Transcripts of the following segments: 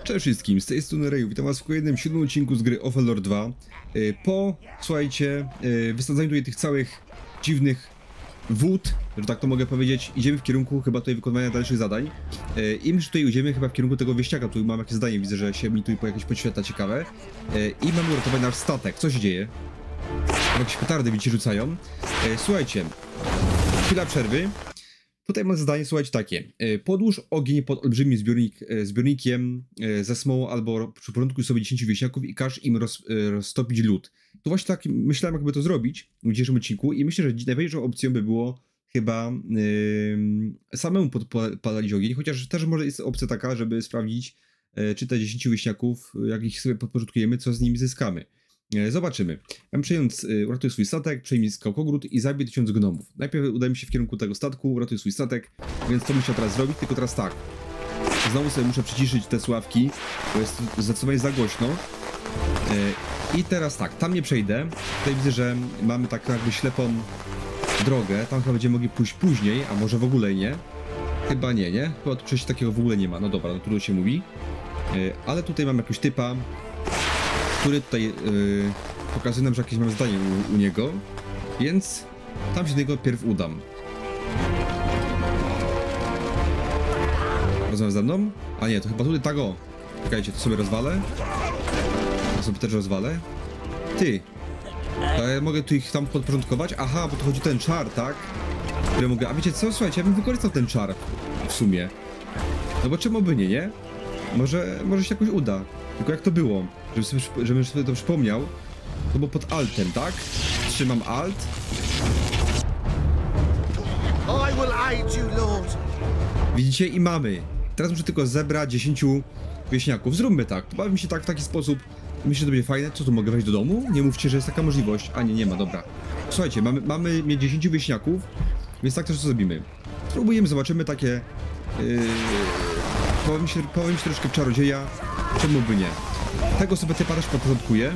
Cześć wszystkim, z tej strony Reju, witam was w kolejnym 7 odcinku z gry Overlord 2. Słuchajcie, wysadzaniu tutaj tych całych dziwnych wód, że tak to mogę powiedzieć, idziemy w kierunku chyba tutaj wykonywania dalszych zadań. I my tutaj idziemy chyba w kierunku tego wieśniaka, tu mam jakieś zadanie, widzę, że się mi tu jakieś podświetla ciekawe. I mamy uratować nasz statek, co się dzieje? Jakieś petardy widzicie rzucają. Słuchajcie, chwila przerwy. Tutaj mam zadanie, słuchajcie, takie. Podłóż ogień pod olbrzymim zbiornikiem ze smołą albo przyporządkuj sobie 10 wieśniaków i każ im roztopić lód. Tu właśnie tak myślałem, jakby to zrobić w dzisiejszym odcinku i myślę, że najważniejszą opcją by było chyba samemu podpalać ogień, chociaż też może jest opcja taka, żeby sprawdzić, czy te 10 wieśniaków, jak ich sobie podporządkujemy, co z nimi zyskamy. Zobaczymy. Przejąc, uratuj swój statek, przejmij skałkogród i zabij 1000 gnomów. Najpierw udajmy się w kierunku tego statku, uratuj swój statek, więc to bym chciał teraz zrobić, tylko teraz tak. Znowu sobie muszę przyciszyć te sławki, bo jest zdecydowanie za głośno. I teraz tak, tam nie przejdę. Tutaj widzę, że mamy taką jakby ślepą drogę, tam chyba będziemy mogli pójść później, a może w ogóle nie. Chyba nie? Chyba tu przejścia takiego w ogóle nie ma, no dobra, no trudno się mówi. Ale tutaj mam jakiegoś typa, który tutaj pokazuje nam, że jakieś mam zdanie u niego, więc tam się do niego pierw udam. Rozmawiam ze mną? A nie, to chyba tutaj tak o. Czekajcie, to sobie rozwalę. To sobie też rozwalę. Ty! To ja mogę tu ich tam podporządkować? Aha, bo to chodzi o ten czar, tak? Który mogę... A wiecie co? Słuchajcie, ja bym wykorzystał ten czar w sumie. No bo czemu by nie? Może się jakoś uda. Tylko jak to było? Żebym sobie to przypomniał, to było pod altem, tak? Trzymam alt. Widzicie? I mamy. Teraz muszę tylko zebrać 10 wieśniaków. Zróbmy tak. To bawi mi się tak w taki sposób. Myślę, że to będzie fajne. Co tu, mogę wejść do domu? Nie mówcie, że jest taka możliwość. A nie ma, dobra. Słuchajcie, mamy mieć 10 wieśniaków, więc tak też co zrobimy. Spróbujemy, zobaczymy takie... Powiem się troszkę w czarodzieja. Czemu by nie? Tego sobie typa też podporządkuję.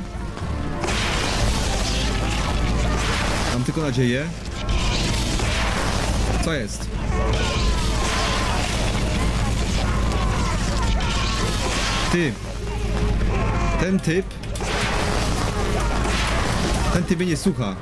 Mam tylko nadzieję. Co jest? Ty. Ten typ mnie nie słucha.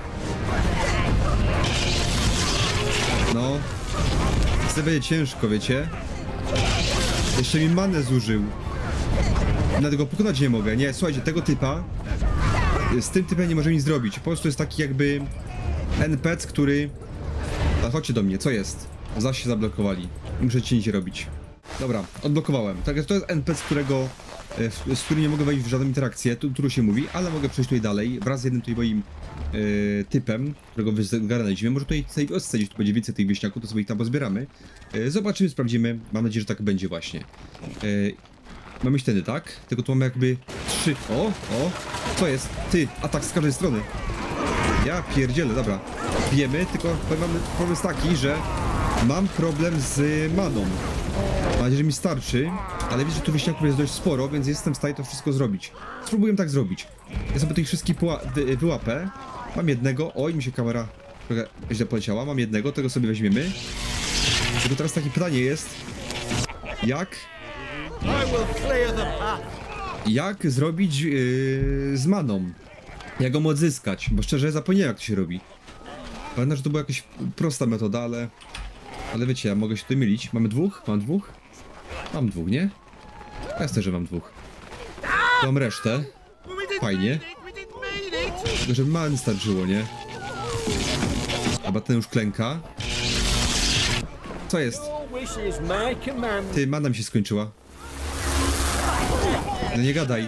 No. To będzie ciężko, wiecie? Jeszcze mi manę zużył. Nawet go pokonać nie mogę. Nie, słuchajcie, tego typa z tym typem nie możemy nic zrobić. Po prostu jest taki jakby NPC, który... A chodźcie do mnie, co jest? Zaś się zablokowali. Muszę ci nic robić. Dobra, odblokowałem. Tak, to jest NPC, z którym nie mogę wejść w żadną interakcję, tu się mówi, ale mogę przejść tutaj dalej, wraz z jednym tutaj moim typem, którego wygarnęliśmy. Może tutaj w tej wiosce gdzieś tu będzie więcej tych wieśniaków, to sobie ich tam pozbieramy. Zobaczymy, sprawdzimy. Mam nadzieję, że tak będzie właśnie. Mamy tędy, tak? Tylko tu mamy jakby 3. O! Co jest? Ty! Atak z każdej strony. Ja pierdzielę, dobra. Bijemy, tylko mamy problem jest taki, że mam problem z maną. Mam nadzieję, że mi starczy, ale widzę, że tu wieśniaków jest dość sporo, więc jestem w stanie to wszystko zrobić. Spróbuję tak zrobić. Ja sobie tych wszystkich wyłapę. Mam jednego. Oj, mi się kamera trochę źle poleciała. Mam jednego, tego sobie weźmiemy. Tylko teraz takie pytanie jest... Jak zrobić z maną? Jak go odzyskać? Bo szczerze zapomniałem, jak to się robi. Pamiętam, że to była jakaś prosta metoda, ale wiecie, ja mogę się tutaj mylić. Mamy dwóch? Mam dwóch? Mam dwóch, nie? Jasne, że mam dwóch. To mam resztę. Fajnie. Tylko, żeby man starczyło, nie? A ten już klęka. Co jest? Ty, mana mi się skończyła. No nie gadaj.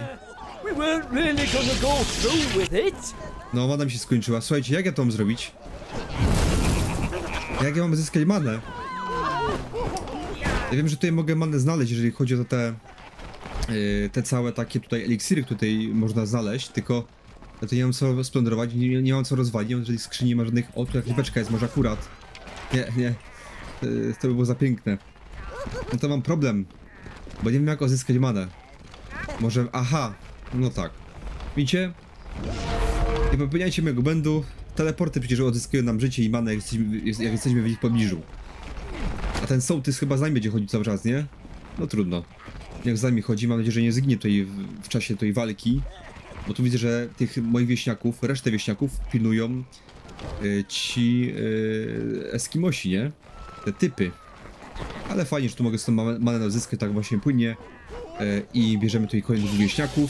No, mana mi się skończyła. Słuchajcie, jak ja to mam zrobić? Jak ja mam zyskać manę? Ja wiem, że tutaj mogę manę znaleźć, jeżeli chodzi o te całe takie tutaj eliksiry, które tutaj można znaleźć, tylko ja to nie mam co splądrować, nie mam co rozwalić, jeżeli skrzyni nie ma żadnych... O, tu jakaś beczka jest, może akurat. Nie. To by było za piękne. No to mam problem, bo nie wiem, jak odzyskać manę. Może... Aha, no tak. Widzicie? Nie popełniajcie mojego błędu. Teleporty przecież odzyskują nam życie i manę, jak jesteśmy w ich pobliżu. A ten sołtys chyba z nami będzie chodzić cały czas, nie? No trudno. jak z nami chodzi. Mam nadzieję, że nie zginie tutaj w czasie tej walki. Bo tu widzę, że tych moich wieśniaków, resztę wieśniaków pilnują ci Eskimosi, nie? Te typy. Ale fajnie, że tu mogę z tą manę odzyskać tak właśnie płynnie. I bierzemy tutaj kolejnych wieśniaków.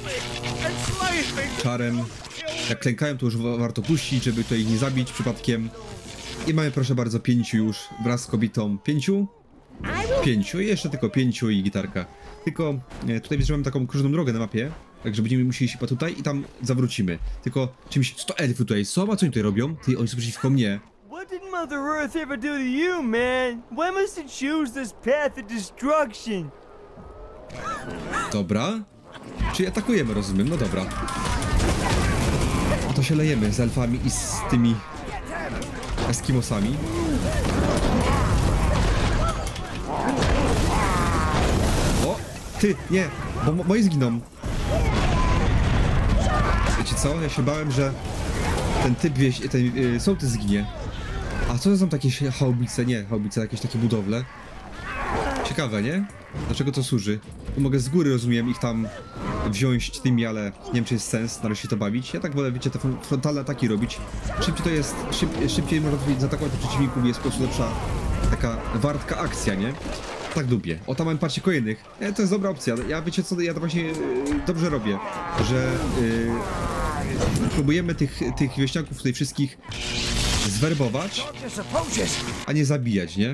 Czarem. Jak klękają, to już warto puścić, żeby tutaj ich nie zabić przypadkiem. I mamy, proszę bardzo, 5 już wraz z kobietą. 5? 5. I jeszcze tylko 5 i gitarka. Tylko tutaj widzę, że mamy taką krzyżową drogę na mapie. Także będziemy musieli się tutaj i tam zawrócimy. Tylko czymś... 100 elfów tutaj są? A co oni tutaj robią? Ty, oni są przeciwko mnie. What did Mother Earth ever do to you, man? Why must it choose this path of destruction? Dobra. Czyli atakujemy, rozumiem. No dobra. No to się lejemy z elfami i z tymi Eskimosami. O! Ty! Nie! Bo moi zginą. Wiecie co? Ja się bałem, że ten typ ten sołtys zginie. A co to są takie haubice? Nie, haubice, jakieś takie budowle. Ciekawe, nie? Dlaczego to służy? Tu mogę z góry, rozumiem, ich tam wziąć tymi, ale nie wiem, czy jest sens nareszcie to bawić. Ja tak wolę, wiecie, te frontalne ataki robić. Szybciej to jest, szybciej można zaatakować przeciwników, jest po prostu lepsza taka wartka akcja, nie? Tak lubię. O, tam mam, patrzcie, kolejnych. To jest dobra opcja. Ja, wiecie co, ja to właśnie dobrze robię, że próbujemy tych wieśniaków tutaj wszystkich zwerbować, a nie zabijać, nie?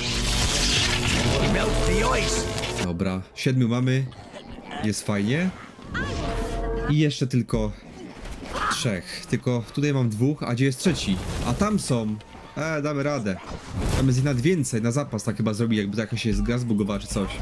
Dobra, 7 mamy. Jest fajnie. I jeszcze tylko 3. Tylko tutaj mam 2, a gdzie jest trzeci? A tam są. Damy radę. Tam jest ich nawet więcej, na zapas tak chyba zrobi, jakby to jakaś jest gra zbugowała czy coś.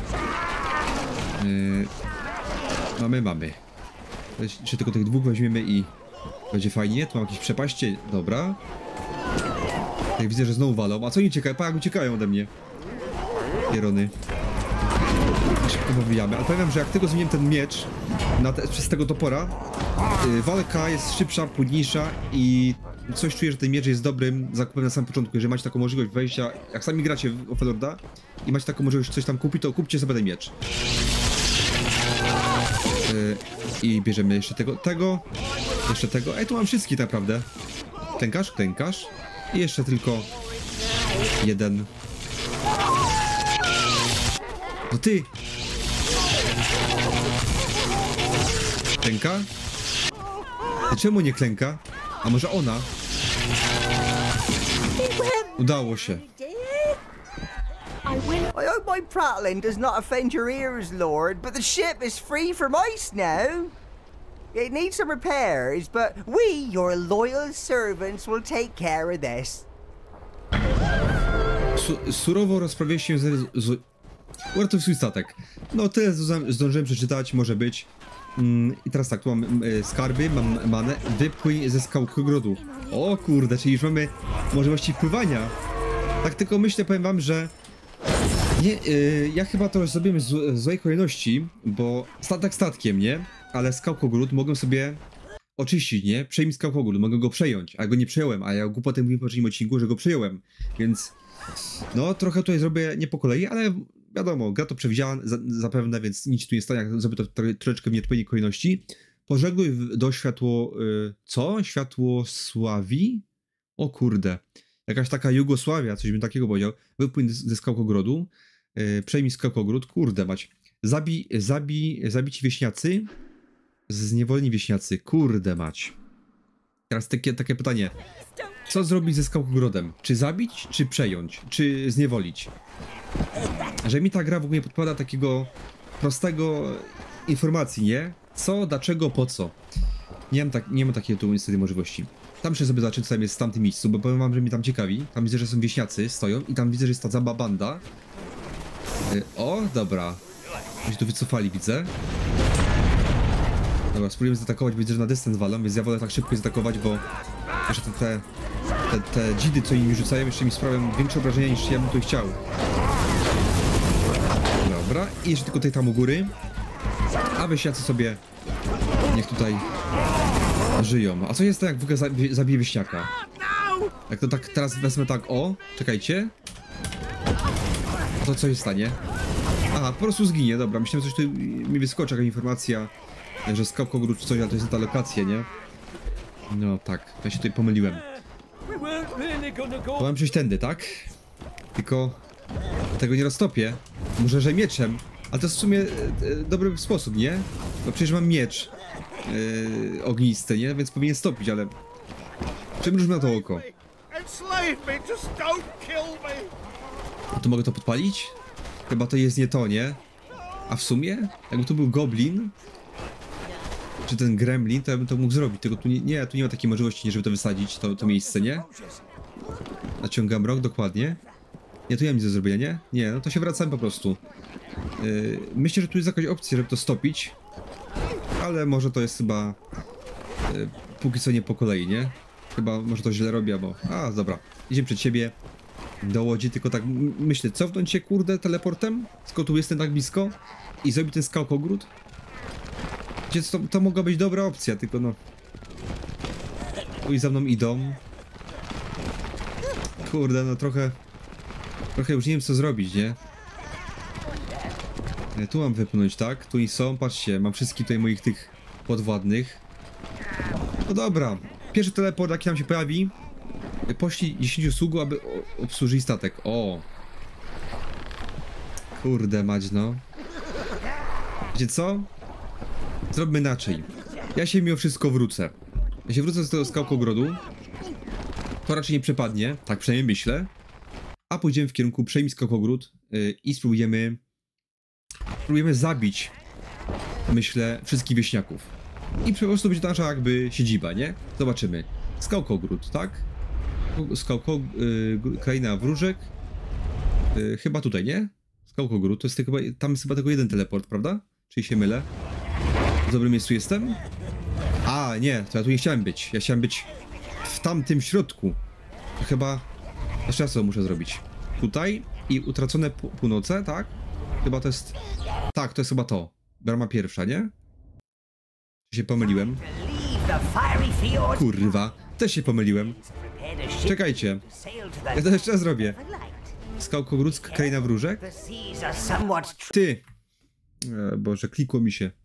Mamy. Jeszcze tylko tych 2 weźmiemy i będzie fajnie. Tu mam jakieś przepaście. Dobra. Jak widzę, że znowu walą. A co oni uciekają? Jak uciekają ode mnie. Pierony. Szybko pobijamy. Ale powiem, że jak tego zmieniłem ten miecz przez tego topora, walka jest szybsza, płynniejsza i coś czuję, że ten miecz jest dobrym zakupem na samym początku. Jeżeli macie taką możliwość wejścia, jak sami gracie w Overlorda i macie taką możliwość coś tam kupić, to kupcie sobie ten miecz. I bierzemy jeszcze jeszcze tego. Tu mam wszystkich naprawdę. Klękasz. I jeszcze tylko jeden. No ty! Klęka? Czemu nie klęka? A może ona? Udało się. I hope my prattling does not offend your ears, Lord, but the ship is free from ice now. It needs some repairs, but we, your loyal servants, will take care of this. Surowo rozprawię się uratuj swój statek. No tyle zdążyłem przeczytać, może być. I teraz tak, tu mam skarby, mam manę. Wypłyń ze skałkogrodu. O kurde, czyli już mamy możliwości pływania. Tak tylko myślę, powiem wam, że nie, ja chyba to zrobimy w złej kolejności, bo statek statkiem, nie? Ale skałkogród mogę sobie oczyścić, nie? Przejmij skałkogród, mogę go przejąć, a go nie przejąłem, a ja głupotę mówiłem w poprzednim odcinku, że go przejąłem, więc no trochę tutaj zrobię nie po kolei, ale wiadomo, gra to przewidziała zapewne, więc nic tu nie stanie, jak zrobię to troszeczkę w nieodpowiedniej kolejności. Pożegluj do co? Światłosławii? O kurde. Jakaś taka Jugosławia, coś bym takiego powiedział. Wypłyń ze skałkogrodu. Przejmij skałkogród. Kurde mać. Zabici wieśniacy. Zniewoleni wieśniacy. Kurde mać. Teraz takie pytanie. Co zrobić ze skałkogrodem? Czy zabić, czy przejąć? Czy zniewolić? Że mi ta gra w ogóle nie podpowiada takiego prostego informacji, nie? Co, dlaczego, po co? Nie mam takiej tu niestety możliwości. Tam muszę sobie zobaczyć, co tam jest w tamtym miejscu, bo powiem wam, że mnie tam ciekawi. Tam widzę, że są wieśniacy, stoją i tam widzę, że jest ta zaba banda. O, dobra. Oni się tu wycofali, widzę. Dobra, spróbujemy zaatakować, widzę, że na dystans walą, więc ja wolę tak szybko zaatakować, bo jeszcze te dzidy, co im rzucają, jeszcze mi sprawiają większe obrażenia, niż ja bym tu chciał. Dobra, i jeszcze tylko tutaj tam u góry. A wieśniacy sobie niech tutaj żyją. A co jest to, jak w ogóle zabije wieśniaka? Jak to tak teraz wezmę tak, o, czekajcie. To co się stanie? Aha, po prostu zginie, dobra. Myślałem, że coś tu mi wyskoczy, jakaś informacja, że skałkogród czy coś, ale to jest ta lokacja, nie? No tak, ja się tutaj pomyliłem. To mam przejść tędy, tak? Tylko tego nie roztopię. Może, że mieczem. Ale to jest w sumie dobry sposób, nie? Bo przecież mam miecz ognisty, nie? Więc powinien stopić, ale... Przymruż na to oko. No to mogę to podpalić? Chyba to jest nie to, nie? A w sumie? Jakby tu był goblin, czy ten gremlin, to ja bym to mógł zrobić. Tylko tu nie, tu nie ma takiej możliwości, żeby to wysadzić, to miejsce, nie? Naciągam rok, dokładnie. Nie, tu ja mam nic do zrobienia, nie? Nie, no to się wracamy po prostu. Myślę, że tu jest jakaś opcja, żeby to stopić. Ale może to jest chyba... póki co nie po kolei, nie? Chyba może to źle robię, bo... A, dobra. Idziemy przed siebie do łodzi, tylko tak myślę, cofnąć się, kurde, teleportem? Skoro tu jestem tak blisko? I zrobić ten skałkogród? Wiecie, to mogła być dobra opcja, tylko no... Tu i za mną idą. Kurde, no trochę już nie wiem co zrobić, nie? Tu mam wypłynąć, tak? Tu i są, patrzcie, mam wszystkich tutaj moich tych podwładnych. No dobra, pierwszy teleport jaki nam się pojawi. Poślij 10 sługów, aby obsłużyli statek. O! Kurde mać, no. Wiecie co? Zrobimy inaczej. Ja się mimo wszystko wrócę. Ja się wrócę z tego skałkogrodu. To raczej nie przepadnie, tak przynajmniej myślę. A pójdziemy w kierunku przejmij skałkogród i spróbujemy zabić, myślę, wszystkich wieśniaków. I po prostu będzie to nasza jakby siedziba, nie? Zobaczymy. Skałkogród, tak? Kraina wróżek. Chyba tutaj, nie? Skałkogród, to jest chyba, tam jest chyba tylko jeden teleport, prawda? Czyli się mylę? W dobrym miejscu jestem? A, nie, to ja tu nie chciałem być. Ja chciałem być w tamtym środku. To chyba... Jeszcze raz co muszę zrobić. Tutaj i utracone północe, tak? Chyba to jest... Tak, to jest chyba to. Brama pierwsza, nie? Czy się pomyliłem? Kurwa, też się pomyliłem. Czekajcie. Ja to jeszcze raz zrobię. Skałkogród, kraina wróżek? Ty! Boże, klikło mi się.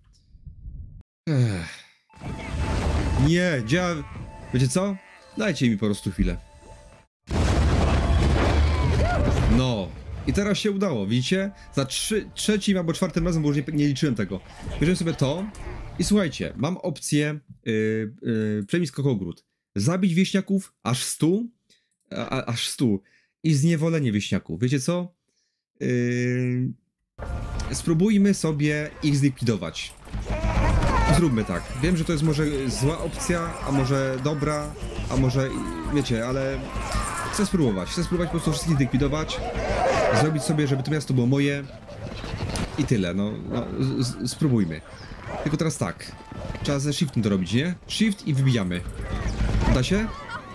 Nie, działa... Wiecie co? Dajcie mi po prostu chwilę. No. I teraz się udało, widzicie? Za trzecim albo czwartym razem, bo już nie liczyłem tego. Bierzemy sobie to i słuchajcie, mam opcję przejmij skałkogród. Zabić wieśniaków aż 100, aż 100 i zniewolenie wieśniaków. Wiecie co? Spróbujmy sobie ich zlikwidować. Zróbmy tak. Wiem, że to jest może zła opcja, a może dobra, a może... Wiecie, ale... Chcę spróbować po prostu wszystkich zlikwidować. Zrobić sobie, żeby to miasto było moje. I tyle, no spróbujmy. Tylko teraz tak. Trzeba ze shiftem to robić, nie? Shift i wybijamy. Da się?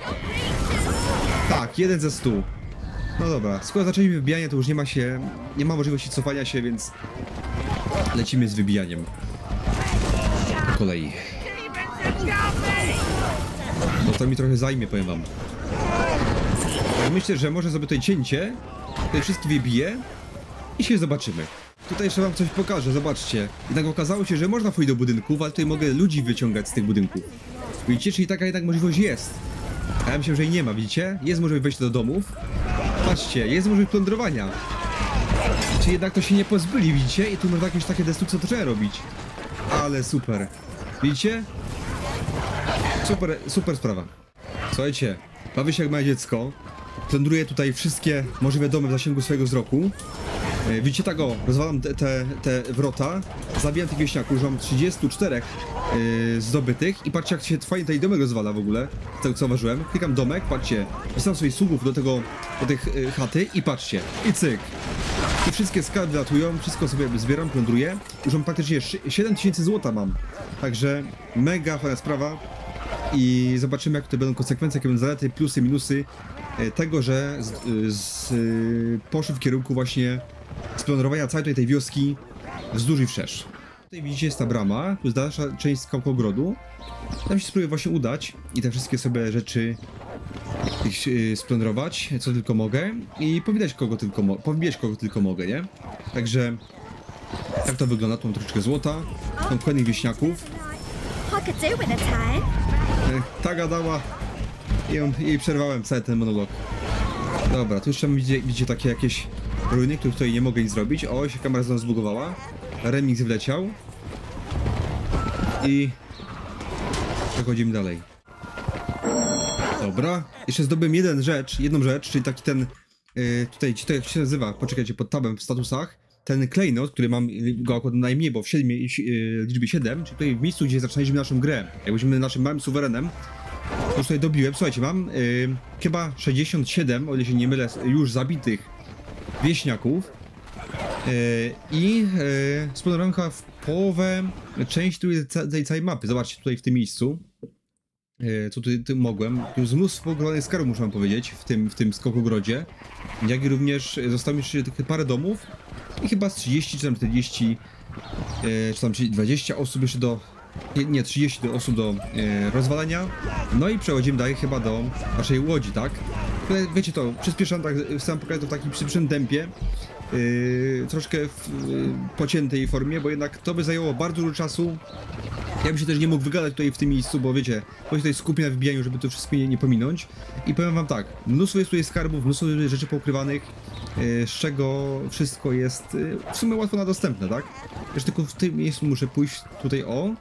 Tak, 1 ze 100. No dobra, skoro zaczęliśmy wybijanie, to już nie ma możliwości cofania się, więc lecimy z wybijaniem. Po kolei. No to mi trochę zajmie, powiem wam. Tak myślę, że może sobie tutaj cięcie, tutaj wszystkie wybiję i się zobaczymy. Tutaj jeszcze wam coś pokażę, zobaczcie. Jednak okazało się, że można wchodzić do budynków, ale tutaj mogę ludzi wyciągać z tych budynków. Widzicie, czyli taka jednak możliwość jest. A ja myślę, że jej nie ma, widzicie? Jest możliwość wejścia do domów. Patrzcie, jest możliwość plądrowania. Czy jednak to się nie pozbyli, widzicie? I tu można jakieś takie destrukcje otoczenia robić. Ale super. Widzicie? Super sprawa. Słuchajcie, bawię się jak małe dziecko. Plądruję tutaj wszystkie możliwe domy w zasięgu swojego wzroku. Widzicie, tak o, rozwalam te wrota. Zabijam tych wieśniaków, już mam 34 zdobytych. I patrzcie, jak się fajnie tutaj domek rozwala w ogóle. Z tego co zauważyłem. Klikam domek, patrzcie. Wysłam sobie sługów do tych chaty i patrzcie. I cyk. I wszystkie skarby latują, wszystko sobie zbieram, plądruję. Już mam praktycznie 7000 złota mam. Także mega fajna sprawa. I zobaczymy, jak tutaj będą konsekwencje, jakie będą zalety, plusy, minusy tego, że poszły w kierunku właśnie splądrowania całej tej wioski wzdłuż i wszerz. Tutaj widzicie, jest ta brama, tu jest dalsza część skałkogrodu. Tam się spróbuję właśnie udać i te wszystkie sobie rzeczy splądrować, co tylko mogę i powbijać kogo tylko mogę, nie? Także Tak to wygląda, tu mam troszeczkę złota, mam kolejnych wieśniaków. Ta gadała i jej przerwałem cały ten monolog. Dobra, tu jeszcze widzicie takie jakieś ruiny, których tutaj nie mogę nic zrobić. O, się kamera znowu zbugowała. Remix wleciał. I przechodzimy dalej. Dobra, jeszcze zdobyłem jedną rzecz, czyli taki ten tutaj jak się nazywa, poczekajcie, pod tabem w statusach, ten klejnot, który mam go akurat najmniej, bo w liczbie 7, czyli tutaj w miejscu, gdzie zaczynaliśmy naszą grę, jak byliśmy naszym małym suwerenem, to już tutaj dobiłem. Słuchajcie, mam chyba 67, o ile się nie mylę, już zabitych wieśniaków i spłonąłem chyba w połowę części tej całej mapy. Zobaczcie, tutaj w tym miejscu, co tutaj mogłem. Tu jest mnóstwo poglowanych skarbów, muszę wam powiedzieć, w tym skokogrodzie. Jak i również zostało mi jeszcze tych parę domów i chyba z 30 czy tam 40 czy tam 20 osób jeszcze do... Nie, 30 osób do rozwalenia. No i przechodzimy dalej chyba do naszej łodzi, tak? Tutaj, wiecie to, przyspieszam, tak, chcę pokazać to w takim przyspieszonym tempie. Troszkę w pociętej formie, bo jednak to by zajęło bardzo dużo czasu. Ja bym się też nie mógł wygadać tutaj w tym miejscu, bo wiecie, bo się tutaj skupię na wybijaniu, żeby to wszystko nie pominąć. I powiem wam tak, mnóstwo jest tutaj skarbów, mnóstwo rzeczy poukrywanych, z czego wszystko jest w sumie łatwo na dostępne, tak? Też tylko w tym miejscu muszę pójść tutaj o...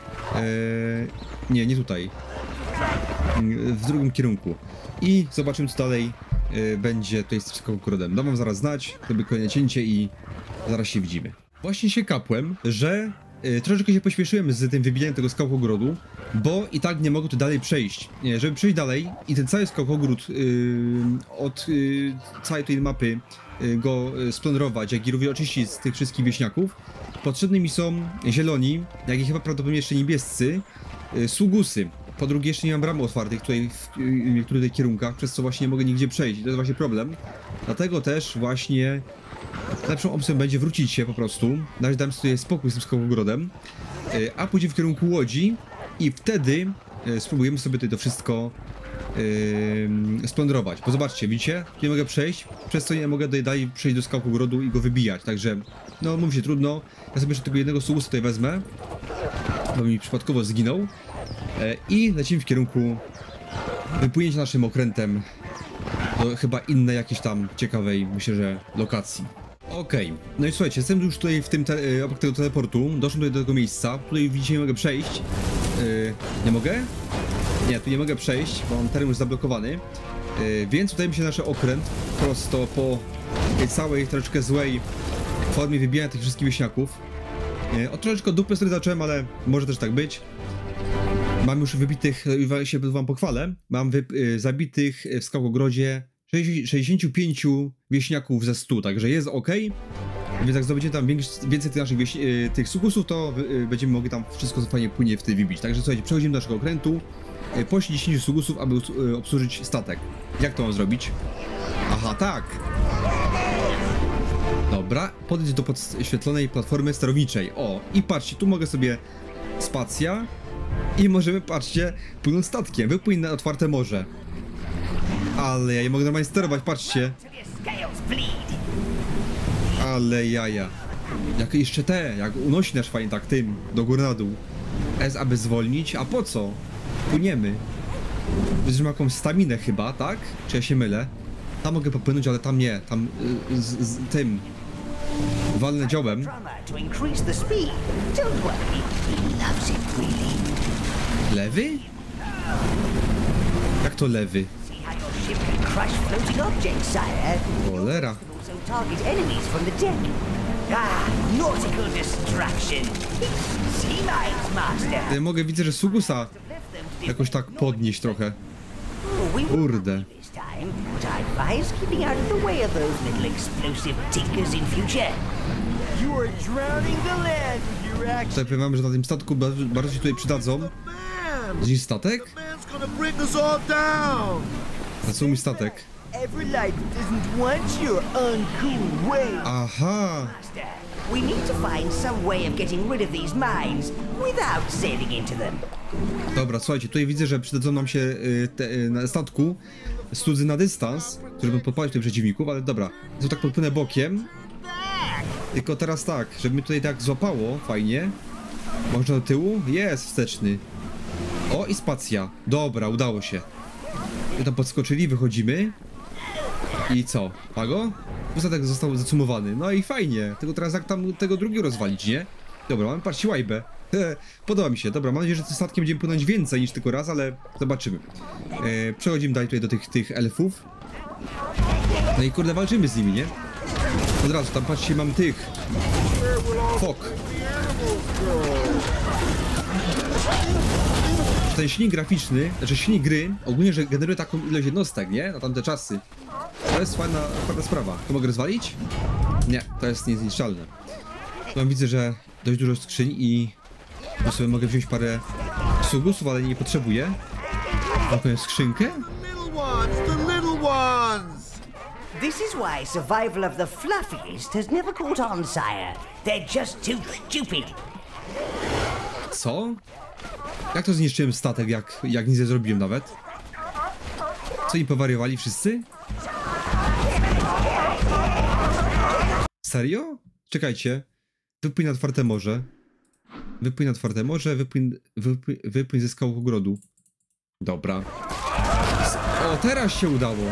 nie tutaj. W drugim kierunku. I zobaczymy, co dalej będzie tutaj z skokogrodem. Dam wam zaraz znać, robię kolejne cięcie i zaraz się widzimy. Właśnie się kapłem, że troszeczkę się pośpieszyłem z tym wybijaniem tego skakogrodu, bo i tak nie mogę tu dalej przejść. Żeby przejść dalej i ten cały skakogród od całej tej mapy go splądrować, jak i również oczyścić z tych wszystkich wieśniaków, potrzebni mi są zieloni, jak i chyba prawdopodobnie jeszcze niebiescy, sługusy. Po drugie, jeszcze nie mam bram otwartych tutaj w niektórych kierunkach, przez co właśnie nie mogę nigdzie przejść. To jest właśnie problem. Dlatego też właśnie lepszą opcją będzie wrócić się po prostu. Na razie dam sobie spokój z tym skokogrodem, a pójdziemy w kierunku łodzi i wtedy spróbujemy sobie tutaj to wszystko splądrować. Bo zobaczcie, widzicie? Tu nie mogę przejść, przez co nie mogę dalej przejść do skakogrodu i go wybijać. Także, no mówi się trudno. Ja sobie jeszcze tego jednego sługusa tutaj wezmę, bo mi przypadkowo zginął. I lecimy w kierunku wypłynięcia naszym okrętem do chyba innej jakiejś tam ciekawej, myślę, że lokacji. Okej, no i słuchajcie, jestem już tutaj w tym obok tego teleportu, doszłem tutaj do tego miejsca, tutaj widzicie, nie mogę przejść. Nie mogę? Nie, tu nie mogę przejść, bo mam teren już zablokowany. Więc tutaj mi się nasz okręt prosto po tej całej troszeczkę złej formie wybijania tych wszystkich wieśniaków. Od troszeczkę dupy sobie zacząłem, ale może też tak być. Mam już wybitych, się wam pochwalę, mam zabitych w skakogrodzie 65 wieśniaków ze 100, także jest ok. Więc jak zdobędziemy tam więcej tych naszych tych sługusów, to będziemy mogli tam wszystko fajnie płynnie w tym wybić. Także słuchajcie, przechodzimy do naszego okrętu, poślij 10 sługusów, aby obsłużyć statek. Jak to mam zrobić? Aha, tak! Dobra, podejść do podświetlonej platformy sterowniczej. O, i patrzcie, tu mogę sobie spacja i możemy, patrzcie, płynąć statkiem, wypłyń na otwarte morze. Ale ja nie mogę normalnie sterować, patrzcie. Ale jaja. Jak jeszcze jak unosi nasz fajnie tak tym, do góry na dół. S, aby zwolnić, a po co? Płyniemy. Wiesz, że ma jakąś staminę chyba, tak? Czy ja się mylę? Tam mogę popłynąć, ale tam nie, tam z tym. Walnę dziołem. Lewy? Jak to lewy? Cholera. Mogę, widzę, że sługusa jakoś tak podnieść trochę. Kurde. Tutaj powiem wam, że na tym statku bardzo się tutaj przydadzą. Gdzieś statek? A co mi statek? Aha! Dobra, słuchajcie, tutaj widzę, że przydadzą nam się na statku studzy na dystans, które będą podpalić tych przeciwników, ale dobra, to tak podpłynę bokiem. Tylko teraz tak, żeby mnie tutaj tak złapało, fajnie. Można do tyłu? Jest wsteczny. O, i spacja. Dobra, udało się. My tam podskoczyli, wychodzimy. I co? Pago? Ustatek został zacumowany. No i fajnie. Tylko teraz jak tam tego drugiego rozwalić, nie? Dobra, mamy patrzcie łajbę. Podoba mi się. Dobra, mam nadzieję, że tym statkiem będziemy płynąć więcej niż tylko raz, ale zobaczymy. Przechodzimy dalej tutaj do tych elfów. No i kurde, walczymy z nimi, nie? Od razu, tam patrzcie, mam tych. Fok. Ten silnik graficzny, znaczy silnik gry, ogólnie, że generuje taką ilość jednostek, nie? Na tamte czasy. To jest fajna sprawa. To mogę rozwalić? Nie, to jest niezniszczalne. Tu widzę, że dość dużo skrzyń i sobie mogę wziąć parę sugusów, ale nie potrzebuję. Mam skrzynkę? This is why survival of the fluffiest has never caught on, sire. They're just too stupid. Co? Jak to zniszczyłem statek, jak nic nie zrobiłem nawet? Co, im powariowali wszyscy? Serio? Czekajcie. Wypłyń na otwarte morze. Wypłyń na otwarte morze, wypłyń ze skał ogrodu. Dobra. O, teraz się udało.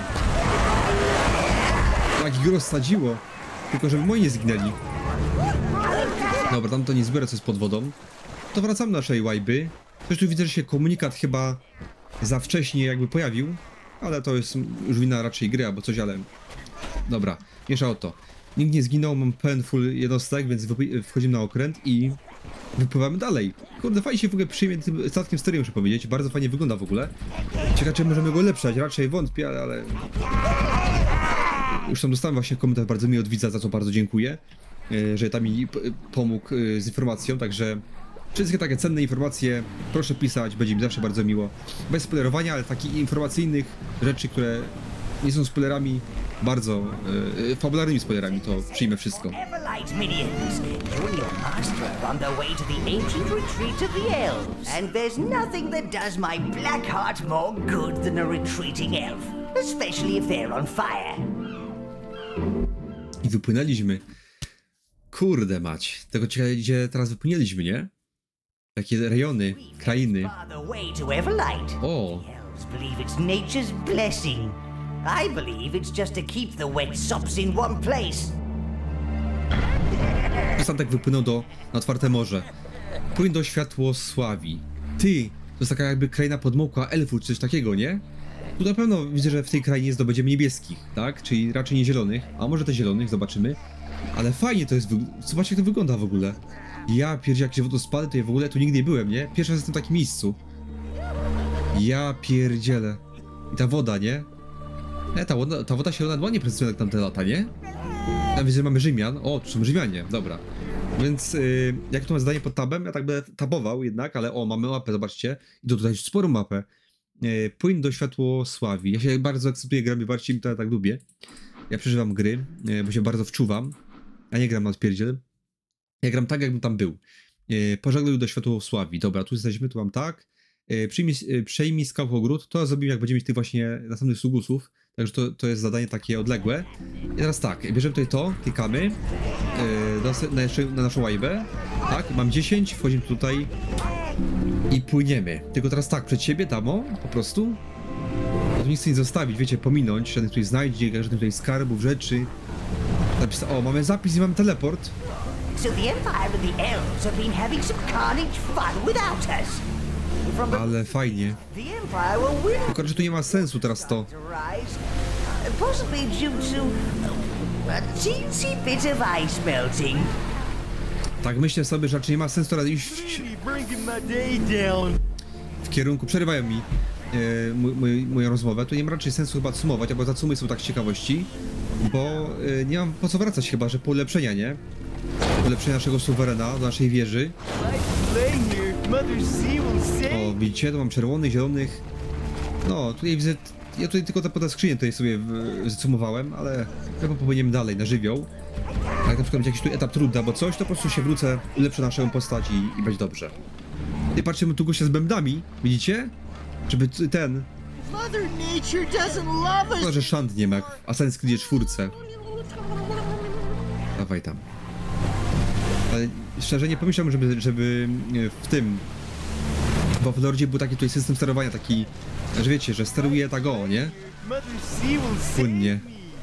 Jak ich rozsadziło. Tylko żeby moi nie zginęli. Dobra, tam to nie zbiorę, co jest pod wodą. To wracamy do naszej łajby. Też tu widzę, że się komunikat chyba za wcześnie jakby pojawił. Ale to jest już wina raczej gry albo coś, ale... Dobra, mniejsza o to. Nikt nie zginął, mam pełen full jednostek, więc wchodzimy na okręt i wypływamy dalej. Kurde, fajnie się w ogóle przyjmie tym statkiem stereo, muszę powiedzieć. Bardzo fajnie wygląda w ogóle. Ciekawe, czy możemy go ulepszać, raczej wątpię, ale... Już tam dostałem właśnie komentarz bardzo miły od widza, za co bardzo dziękuję. Że tam mi pomógł z informacją, także... Wszystkie takie cenne informacje proszę pisać, będzie mi zawsze bardzo miło. Bez spoilerowania, ale takich informacyjnych rzeczy, które nie są spoilerami, bardzo fabularnymi spoilerami, to przyjmę wszystko. Everlight minions, you and your master are on their way to the ancient retreat of the elves. And there's nothing that does my black heart more good than a retreating elf, especially if they're on fire. I wypłynęliśmy. Kurde mać, tego ciekawe, gdzie teraz wypłynęliśmy, nie? Takie rejony, krainy. O! Elves believe it's nature's blessing. I believe it's just to keep the wet sops in one place. Statek wypłynął na otwarte morze. Płyń do Światłosławii. Ty! To jest taka jakby kraina podmokła elfów, czy coś takiego, nie? Tu na pewno widzę, że w tej krainie zdobędziemy niebieskich, tak? Czyli raczej nie zielonych, a może te zielonych, zobaczymy. Ale fajnie to jest, zobaczcie jak to wygląda w ogóle. Ja pierdzie, jak się wodospady, to ja w ogóle tu nigdy nie byłem, nie? Pierwszy raz jestem w takim miejscu. Ja pierdzielę. I ta woda, nie? Ta woda się ładnie prezentuje jak tamte lata, nie? Tam widzę, że mamy Rzymian. O, tu są Rzymianie, dobra. Więc jak tu mam zadanie pod tabem, ja tak będę tabował jednak, ale o, mamy mapę, zobaczcie. I to tutaj sporą mapę. Płyń do Światłosławii. Ja się bardzo akceptuję grami, bardziej mi to ja tak lubię. Ja przeżywam gry, bo się bardzo wczuwam. A nie gram na odpierdziel. Ja gram tak, jakbym tam był. Pożegluj do Światłosławii. Dobra, tu jesteśmy, tu mam tak. Przejmij skałogród. To zrobimy, jak będziemy mieć tych właśnie następnych sługusów. Także to jest zadanie takie odległe. I teraz tak, bierzemy tutaj to, klikamy na naszą łajbę. Tak, mam 10, wchodzimy tutaj i płyniemy. Tylko teraz tak, przed siebie, damo, po prostu. Tu nie chcę nic zostawić, wiecie, pominąć, żadnych tutaj znajdzie, żadnych tutaj skarbów, rzeczy. O, mamy zapis i mamy teleport. So the Empire and the elves have been having some carnage fun without us. Ale fajnie. The Empire will win. Tylko, że tu nie ma sensu teraz to. Possibly due to a teensy bit of ice melting. Tak myślę sobie, że raczej nie ma sensu teraz iść w kierunku. Przerywają mi moją rozmowę. Tu nie ma raczej sensu chyba sumować, albo zadsumuję sobie tak z ciekawości. Bo nie mam po co wracać chyba, że po ulepszenia, nie? Ulepszenia naszego suwerena, do naszej wieży. O, widzicie, tu mam czerwonych, zielonych. No, tutaj widzę, ja tutaj tylko te skrzynie tutaj sobie zasumowałem, ale chyba powinienem dalej, na żywioł. Jak na przykład będzie jakiś tu etap trudny albo coś, to po prostu się wrócę, ulepszę naszą postać i będzie dobrze. I patrzymy tu gościa z bębnami, widzicie? Żeby ten... No, że szant nie ma, jak w Assassin's Creed 4. Dawaj tam. Ale szczerze nie pomyślałem, żeby w tym... W Overlordzie był taki tutaj system sterowania, taki... Że wiecie, że steruje tak o, nie? Płynnie.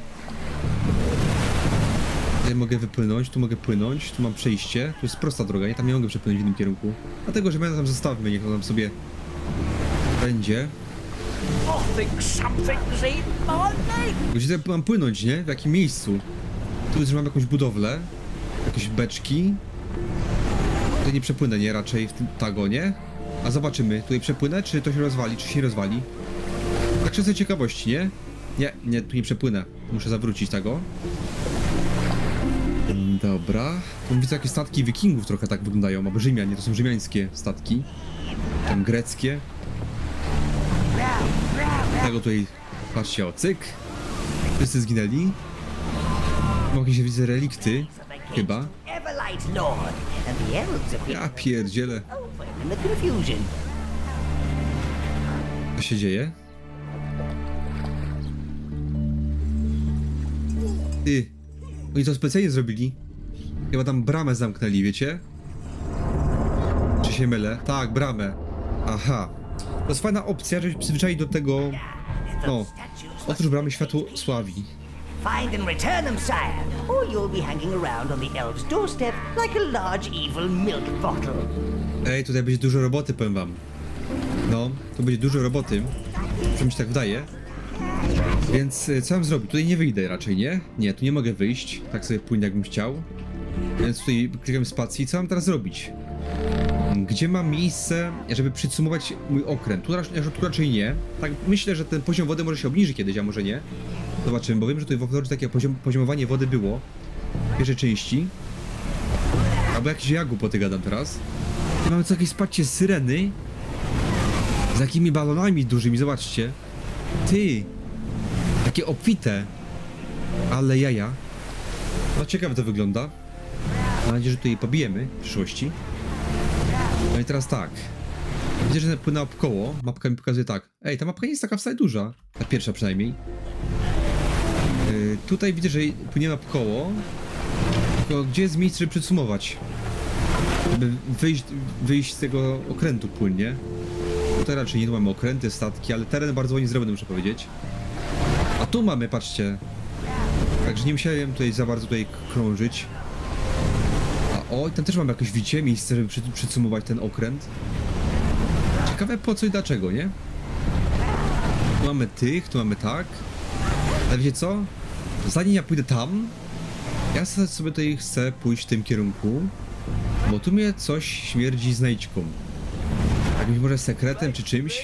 Tutaj mogę wypłynąć, tu mogę płynąć, tu mam przejście. Tu jest prosta droga, nie? Tam nie mogę przepłynąć w innym kierunku. Dlatego, że my tam zostawmy, niech on tam sobie... będzie. Gdzie mam płynąć, nie? W jakim miejscu? Tu już mam jakąś budowlę. Jakieś beczki. Tutaj nie przepłynę, nie? Raczej w tym tagonie. A zobaczymy, tutaj przepłynę, czy to się rozwali, czy się nie rozwali. Tak czysto ciekawości, nie? Nie, tu nie przepłynę. Muszę zawrócić tego. Dobra. Tu widzę jakieś statki wikingów trochę tak wyglądają, albo Rzymian, nie? To są rzymiańskie statki. Tam greckie. Tego tutaj, patrzcie, o cyk. Wszyscy zginęli. Mam jakieś, widzę, relikty. Chyba. Ja pierdzielę. Co się dzieje? Ty. Oni to specjalnie zrobili. Chyba tam bramę zamknęli, wiecie? Czy się mylę? Tak, bramę. Aha. To jest fajna opcja, żeby przyzwyczaić do tego... No. Otwórz bramy, światło sławi. Find and return them, sire, or you'll be hanging around on the elf's doorstep like a large evil milk bottle. Ej, tutaj będzie dużo roboty, powiem wam. No, tu będzie dużo roboty. Co mi się tak wydaje. Więc co mam zrobić? Tutaj nie wyjdę raczej, nie? Nie, tu nie mogę wyjść. Tak sobie płynę, jakbym chciał. Więc tutaj klikam spacji. Co mam teraz zrobić? Gdzie mam miejsce, żeby przycumować mój okręt? Tu raczej nie. Tak, myślę, że ten poziom wody może się obniży kiedyś, a może nie. Zobaczymy, bo wiem, że tutaj w Overlordzie takie poziomowanie wody było w pierwszej części. Albo jakieś ja głupoty gadam teraz. I mamy co jakieś, patrzcie, syreny z jakimi balonami dużymi, zobaczcie. Ty! Takie obfite. Ale jaja. No ciekawe to wygląda. Mam nadzieję, że tutaj pobijemy w przyszłości. No i teraz tak. Widzę, że płynęła w koło. Mapka mi pokazuje tak. Ej, ta mapka nie jest taka wcale duża. Ta pierwsza przynajmniej. Tutaj widzę, że płyniemy w koło. Tylko gdzie jest miejsce, żeby przycumować? Żeby wyjść z tego okrętu płynnie. Tutaj raczej nie tu mamy okręty, statki, ale teren bardzo ładnie zrobiony, muszę powiedzieć. A tu mamy, patrzcie. Także nie musiałem tutaj za bardzo krążyć. A o, i tam też mamy jakieś wicie, miejsce, żeby przycumować ten okręt. Ciekawe po co i dlaczego, nie? Tu mamy tych, tu mamy tak. Ale wiecie co? Zanim ja pójdę tam, ja sobie tutaj chcę pójść w tym kierunku, bo tu mnie coś śmierdzi znajdźką. Jakimś może sekretem czy czymś.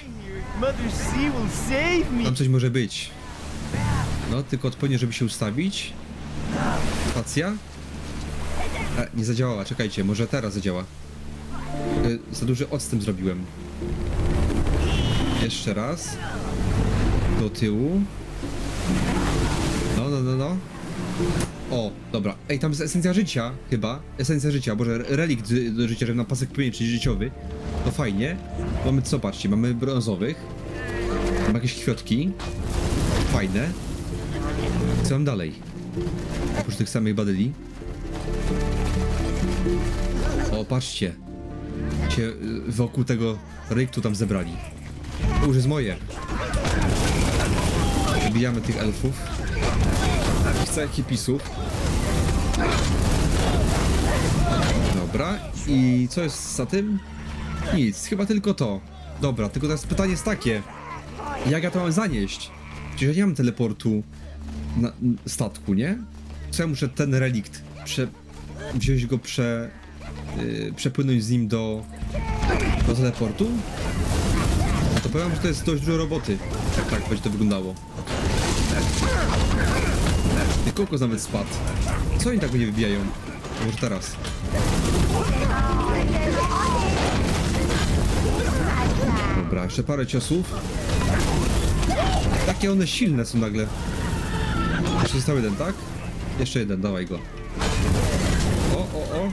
Tam coś może być. No, tylko odpowiednio, żeby się ustawić. Stacja. Nie zadziałała, czekajcie, może teraz zadziała. Za duży odstęp zrobiłem. Jeszcze raz. Do tyłu. No. O, dobra. Ej, tam jest esencja życia, chyba. Esencja życia, boże, relikt do życia, żeby na pasek płynie, czyli życiowy. To fajnie. Mamy, co, patrzcie, mamy brązowych. Mamy jakieś kwiatki. Fajne. Co mam dalej? Oprócz tych samych badyli. O, patrzcie. Cię wokół tego reliktu tam zebrali. To już jest moje. Zabijamy tych elfów. Ich całych hipisów. Dobra. I co jest za tym? Nic, chyba tylko to. Dobra, tylko teraz pytanie jest takie. Jak ja to mam zanieść? Przecież ja nie mam teleportu na statku, nie? Co ja muszę ten relikt wziąć go, przepłynąć z nim do teleportu? No to powiem, że to jest dość dużo roboty. Tak będzie to wyglądało. Ty kokos nawet spadł. Co oni tak go nie wybijają? Może teraz. Dobra, jeszcze parę ciosów. Takie one silne są nagle. Jeszcze został jeden, tak? Jeszcze jeden, dawaj go. O.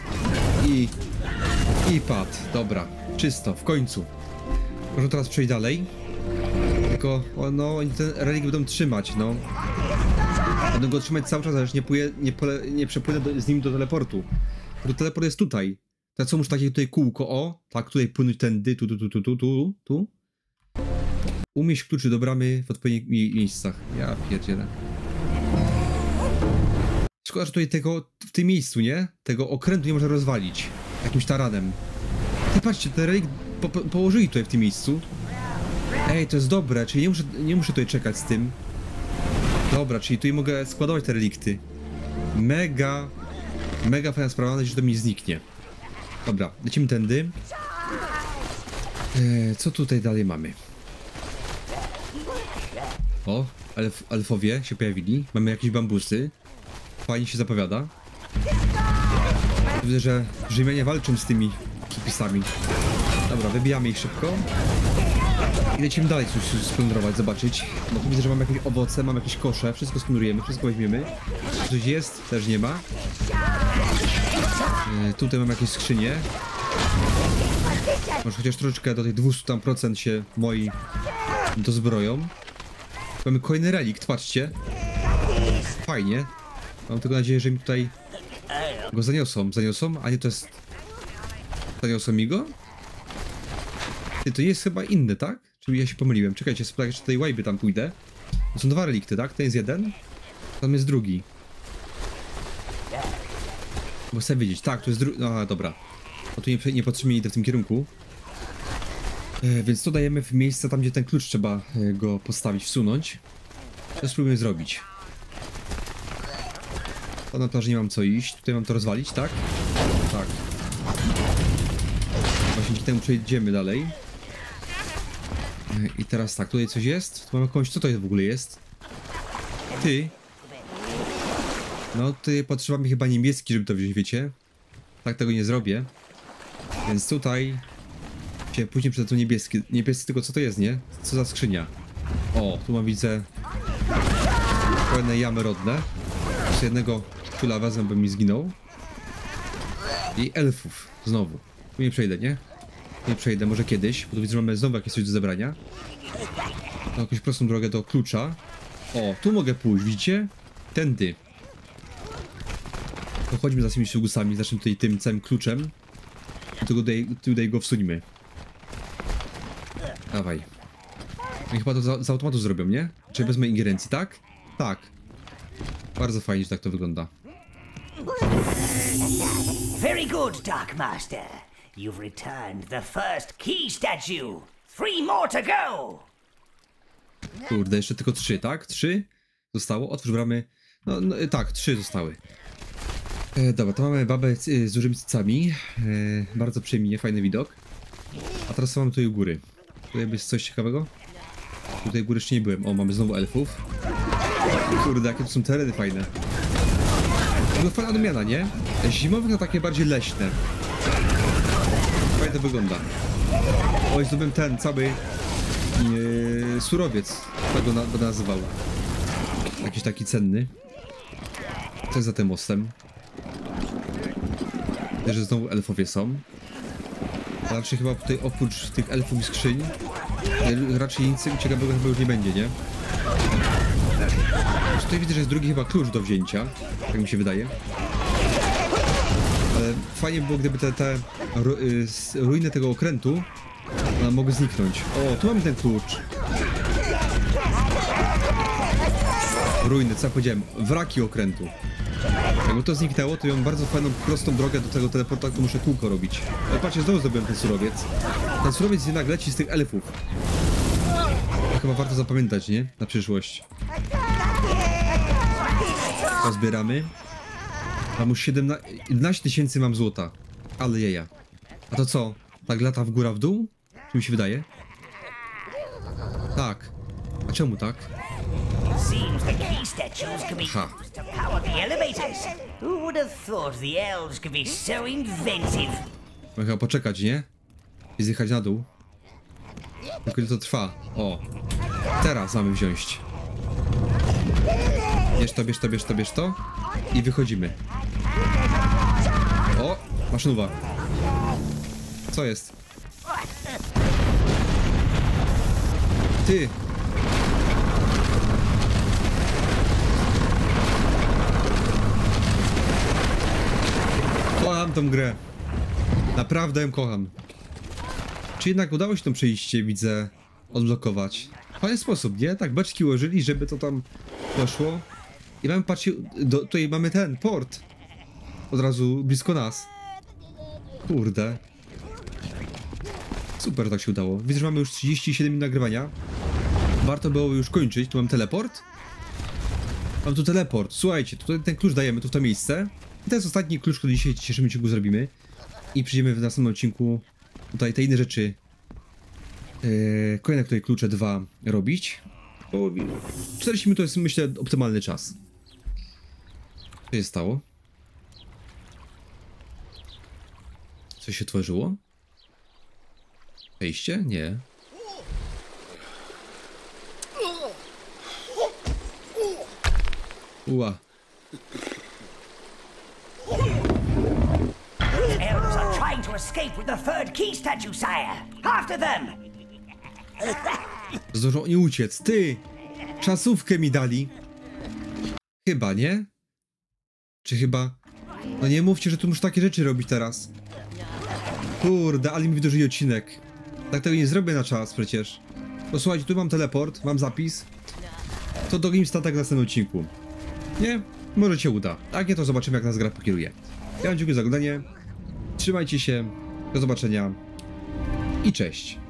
I padł. Dobra, czysto, w końcu. Możemy teraz przejść dalej. Tylko, no, oni ten relikt będą trzymać, no. Będą go trzymać cały czas, ale już nie przepłynę z nim do teleportu. To teleport jest tutaj. To co, muszę takie tutaj kółko, o, tak, tutaj płynąć tędy, tu. Umieść kluczy do bramy w odpowiednich miejscach. Ja pierdzielę. Szkoda, że tutaj w tym miejscu, nie? Tego okrętu nie można rozwalić. Jakimś taranem. Ty patrzcie, ten relikt położyli tutaj w tym miejscu. Ej, to jest dobre, czyli nie muszę tutaj czekać z tym. Dobra, czyli tutaj mogę składować te relikty. Mega fajna sprawa, mam nadzieję, że to mi zniknie. Dobra, lecimy tędy. Co tutaj dalej mamy? O, elfowie się pojawili. Mamy jakieś bambusy. Fajnie się zapowiada. Widzę, że Rzymianie walczą z tymi hipisami. Dobra, wybijamy ich szybko. I lecimy dalej coś splądrować, zobaczyć. No tu widzę, że mam jakieś owoce, mam jakieś kosze. Wszystko splądrujemy, wszystko weźmiemy. Coś jest? Też nie ma. Tutaj mam jakieś skrzynie. Może chociaż troszeczkę do tych 200% się moi dozbroją. Mamy kolejny relikt, patrzcie. Fajnie. Mam tylko nadzieję, że mi tutaj go zaniosą, a nie to jest... Zaniosą mi go? Ty, to jest chyba inny, tak? Czy ja się pomyliłem? Czekajcie, sobie jeszcze tej łajby tam pójdę. To są dwa relikty, tak? Ten jest jeden, tam jest drugi. Bo chcę wiedzieć, tak, to jest drugi... No dobra. No tu niepotrzebnie idę w tym kierunku. Więc to dajemy w miejsce tam, gdzie ten klucz trzeba go postawić, wsunąć. To spróbujemy zrobić. To na plaży nie mam co iść. Tutaj mam to rozwalić, tak? Tak. Właśnie dzięki temu przejdziemy dalej. I teraz tak, tutaj coś jest. Tu mam jakąś... Co to w ogóle jest? Ty. No, ty potrzeba mi chyba niebieski, żeby to wziąć, wiecie? Tak tego nie zrobię. Więc tutaj... Później przed to niebieski. Niebieski tylko co to jest, nie? Co za skrzynia? O, tu mam, widzę... Kolejne jamy rodne. Jeszcze jednego ciula wezmę, by mi zginął. I elfów. Znowu. Tu nie przejdę, nie? Nie przejdę, może kiedyś, bo tu widzę, że mamy znowu jakieś coś do zebrania. Mam jakąś prostą drogę do klucza. O, tu mogę pójść, widzicie? Tędy. To chodźmy za tymi ślugusami, zacznę tutaj tym całym kluczem. I tutaj go wsuńmy. Dawaj. I chyba to z automatu zrobią, nie? Czy bez mojej ingerencji, tak? Tak. Bardzo fajnie, że tak to wygląda. Very good, Dark Master. You've returned the first key statue. 3 more to go. Kurde, jeszcze tylko 3, tak? 3 zostało. Otwórz bramy. No, tak, 3 zostały. Dobra, to mamy babę z dużymi cycami. Bardzo przyjemnie, fajny widok. A teraz mamy tutaj u góry. Tutaj jest coś ciekawego? Tutaj u góry jeszcze nie byłem. O, mamy znowu elfów. Kurde, jakie to są tereny fajne. No fajna odmiana, nie? Zimowych na takie bardziej leśne. Fajnie to wygląda. Oj, zdobyłem ten cały surowiec, tak go nazywał. Jakiś taki cenny. Co jest za tym mostem? Widzę, że znowu elfowie są. Raczej chyba tutaj oprócz tych elfów i skrzyń raczej nic ciekawego chyba już nie będzie, nie? Tutaj widzę, że jest drugi chyba klucz do wzięcia, tak mi się wydaje. Ale fajnie by było, gdyby te ruiny tego okrętu mogły zniknąć. O, tu mamy ten klucz. Ruiny, co ja powiedziałem? Wraki okrętu. Jakby to zniknęło, to mam bardzo fajną, prostą drogę do tego teleporta, to muszę kółko robić. Ale patrzcie, znowu zdobyłem ten surowiec. Ten surowiec jednak leci z tych elfów. To chyba warto zapamiętać, nie? Na przyszłość. To zbieramy. Mam już 11 000 mam złota. Ale jeja. A to co? Tak lata w górę w dół? Czy mi się wydaje? Tak. A czemu tak? Seems the key statues can be used to power the elevators. Who would have thought the elves could be so inventive? Mogę chyba poczekać, nie? I zjechać na dół. Tylko ile to trwa? O. Teraz mamy wziąć. Bierz to. I wychodzimy. O! Maszynowa. Co jest? Ty! Kocham tą grę. Naprawdę ją kocham. Czy jednak udało się to przejście, widzę, odblokować? W fajny sposób, nie? Tak beczki ułożyli, żeby to tam poszło. I mamy, patrzcie, tutaj mamy ten port. Od razu blisko nas. Kurde. Super tak się udało. Widzę, że mamy już 37 minut nagrywania. Warto było już kończyć. Tu mam teleport. Mam tu teleport. Słuchajcie, tutaj ten klucz dajemy tu w to miejsce. I to jest ostatni klucz, który dzisiaj w dzisiejszym odcinku zrobimy. I przyjdziemy w następnym odcinku tutaj te inne rzeczy. Kolejne tutaj klucze 2 robić. Bo 40 minut to jest, myślę, optymalny czas. Co się stało? Coś się tworzyło? Wejście? Nie. Ua. Elves are trying to escape with the third key statue, sire. After them! Zdążą oni uciec. Ty! Czasówkę mi dali. Chyba, nie? Czy chyba... No nie mówcie, że tu muszę takie rzeczy robić teraz. Kurde, ale mi wydłużyli odcinek. Tak tego nie zrobię na czas przecież. No słuchajcie, tu mam teleport, mam zapis. To do GameStatek w następnym odcinku. Nie? Może się uda. Tak nie, to zobaczymy, jak nas gra pokieruje. Ja wam dziękuję za oglądanie. Trzymajcie się. Do zobaczenia. I cześć.